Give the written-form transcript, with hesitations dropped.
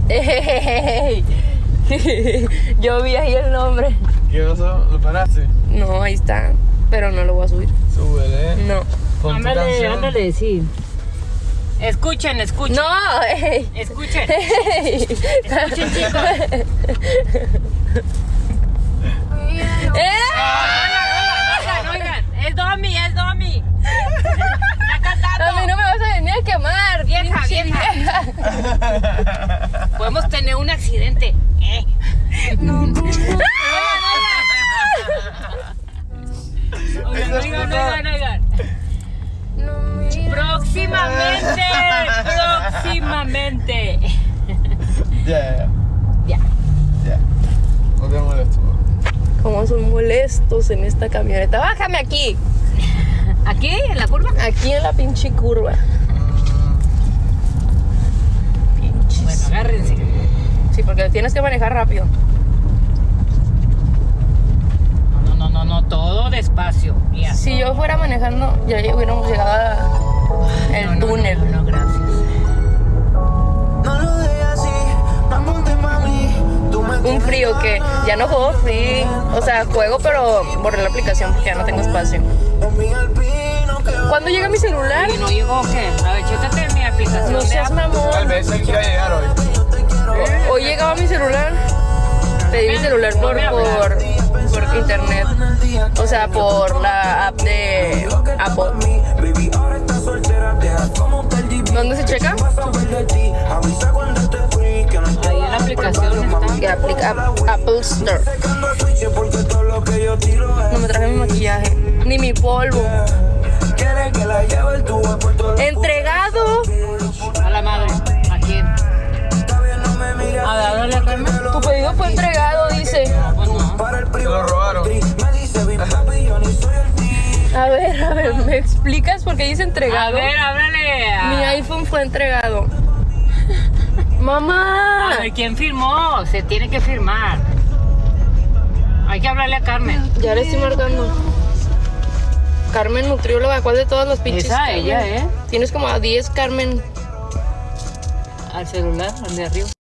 Ey. Yo vi ahí el nombre. ¿Qué pasó? ¿Lo paraste? No, ahí está. Pero no lo voy a subir. Súbele. No. Pon tu canción. Ándale, sí. Escuchen. No, ey. Escuchen. Ey. Escuchen, chicos. Oigan. Es Domi. Está cantando. A mí no me vas a venir a quemar. Vieja. Podemos tener un accidente. Oigan. Próximamente. Ya. No te molesto. Cómo son molestos en esta camioneta. Bájame aquí. ¿Aquí? ¿En la curva? Aquí en la pinche curva. Bueno, agárrense. Sí, porque tienes que manejar rápido. No, todo despacio. Ya. Si yo fuera manejando, ya hubiéramos llegado al túnel. No, gracias. Un frío que ya no juego free. O sea, juego, pero borré la aplicación porque ya no tengo espacio. ¿Cuándo llega mi celular? ¿Y no llegó qué? A ver, chécate en mi aplicación. No seas Tal mamón. vez él quiera llegar hoy. Hoy llegaba mi celular. Pedí mi celular por internet. O sea, por la app de Apple. ¿Dónde se checa? Ahí en la aplicación está. Que aplica Apple Store. No me traje mi maquillaje, ni mi polvo. Entregado. A la madre. ¿A quién? A ver, háblale a Carmen. Tu pedido fue entregado, dice. Pues no. Se lo robaron. A ver, ¿me explicas por qué dice A entregado? ver, háblale. Mi iPhone fue entregado. Mamá. A ver, ¿quién firmó? Se tiene que firmar. Hay que hablarle a Carmen. Ya le estoy marcando. Carmen nutrióloga, ¿cuál de todas las pinches? Esa, Carmen? ella, Tienes como a 10 Carmen. Al celular, al de arriba.